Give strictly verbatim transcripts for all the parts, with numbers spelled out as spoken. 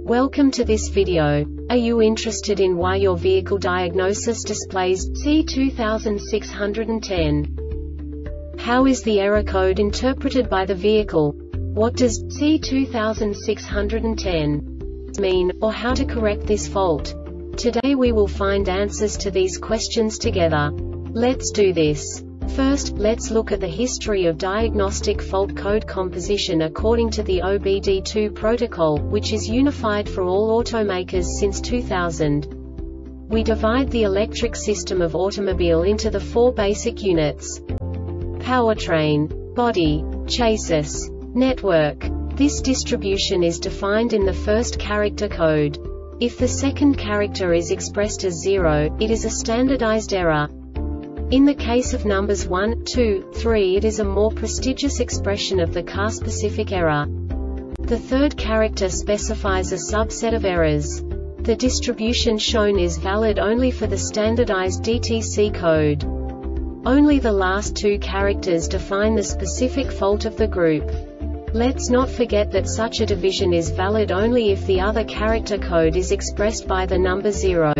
Welcome to this video. Are you interested in why your vehicle diagnosis displays C two thousand six hundred ten? How is the error code interpreted by the vehicle? What does C two thousand six hundred ten mean, or how to correct this fault? Today we will find answers to these questions together. Let's do this. First, let's look at the history of diagnostic fault code composition according to the O B D two protocol, which is unified for all automakers since two thousand. We divide the electric system of automobile into the four basic units: powertrain, body, chassis, network. This distribution is defined in the first character code. If the second character is expressed as zero, it is a standardized error. In the case of numbers one, two, three, it is a more prestigious expression of the car-specific error. The third character specifies a subset of errors. The distribution shown is valid only for the standardized D T C code. Only the last two characters define the specific fault of the group. Let's not forget that such a division is valid only if the other character code is expressed by the number zero.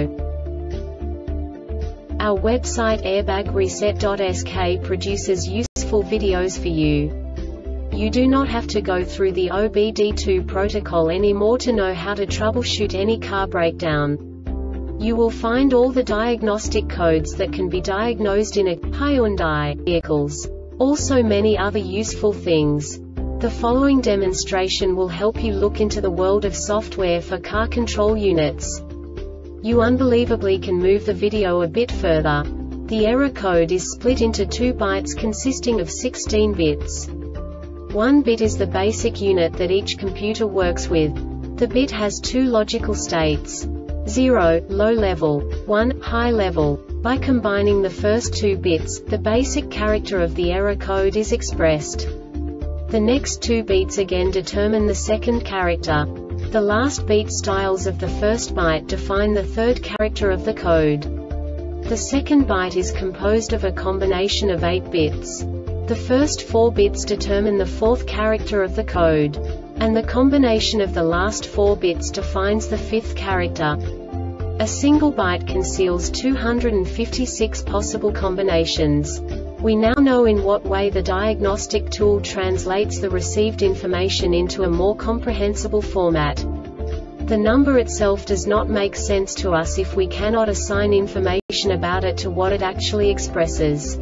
Our website airbag reset dot S K produces useful videos for you. You do not have to go through the O B D two protocol anymore to know how to troubleshoot any car breakdown. You will find all the diagnostic codes that can be diagnosed in a Hyundai vehicles. Also many other useful things. The following demonstration will help you look into the world of software for car control units. You unbelievably can move the video a bit further. The error code is split into two bytes consisting of sixteen bits. One bit is the basic unit that each computer works with. The bit has two logical states: zero, low level, one, high level. By combining the first two bits, the basic character of the error code is expressed. The next two beats again determine the second character. The last beat styles of the first byte define the third character of the code. The second byte is composed of a combination of eight bits. The first four bits determine the fourth character of the code. And the combination of the last four bits defines the fifth character. A single byte conceals two hundred fifty-six possible combinations. We now know in what way the diagnostic tool translates the received information into a more comprehensible format. The number itself does not make sense to us if we cannot assign information about it to what it actually expresses.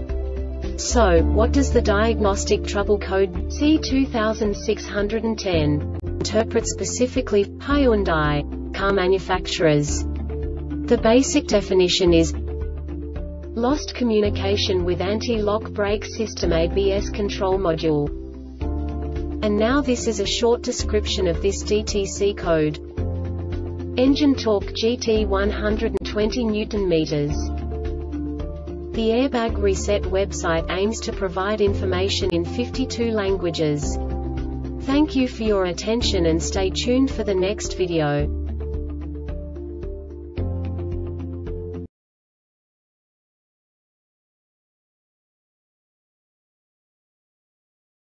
So, what does the diagnostic trouble code C two thousand six hundred ten interpret specifically for Hyundai car manufacturers? The basic definition is lost communication with anti-lock brake system A B S control module. And now this is a short description of this D T C code. Engine torque G T one hundred twenty newton meters. The Airbag Reset website aims to provide information in fifty-two languages. Thank you for your attention and stay tuned for the next video.